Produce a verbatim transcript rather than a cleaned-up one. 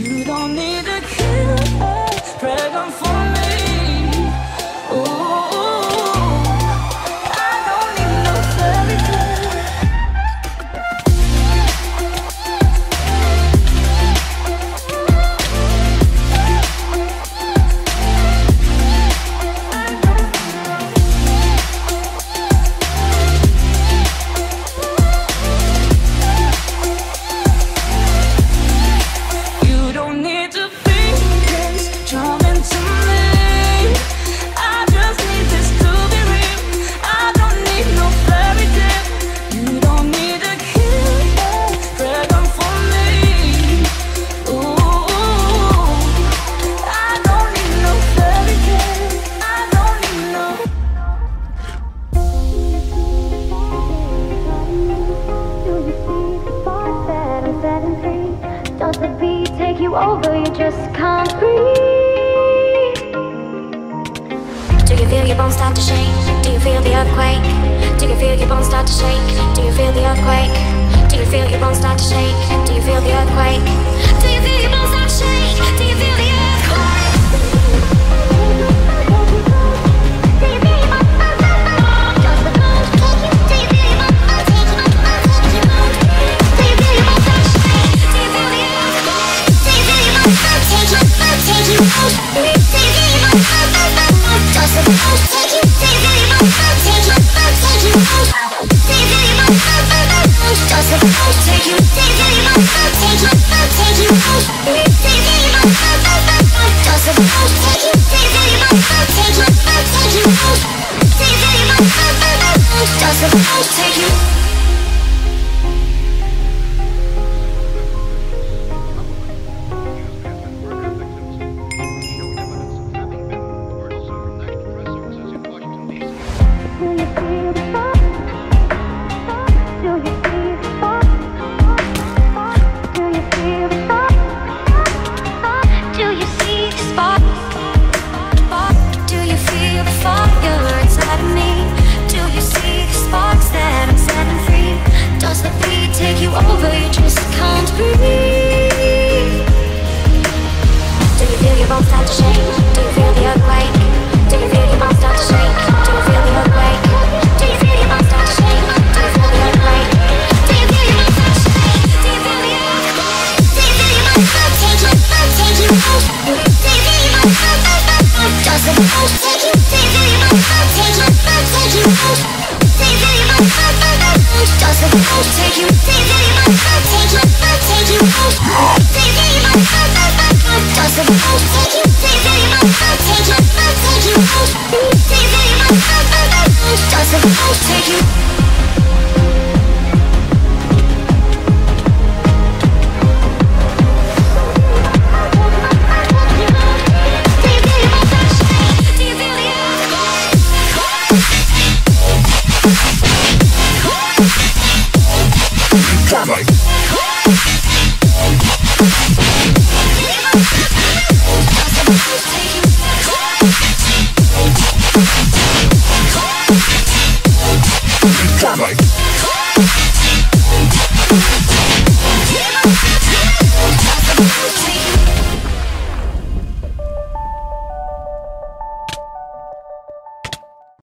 You don't need to kill a dragon for me. Ooh, I don't need no fairy tale. You don't need to think this, jump into me. I just need this to be real. I don't need no fairy tale. You don't need to kill a dragon for me. Ooh, I don't need no fairy tale. I don't need no. Do you see the spark that I'm setting free? Does the beat take you over? You just can't breathe. Do you feel your bones start to shake? Do you feel the earthquake? Do you feel your bones start to shake? Do you feel the earthquake? Do you feel your bones start to shake? Do you feel the earthquake? Do you feel your bones start to shake? Do you feel the earthquake? Do you feel your bones? Does the bones take you? Do you feel your bones take you? Do you feel your bones start to shake? Do you feel the earthquake? Do you feel your bones take you? Take you? Do you feel your bones? Does the bones take you? Do you feel your bones take you? Take you? Do you feel your bones? Does the bones take you? Do you feel your bones?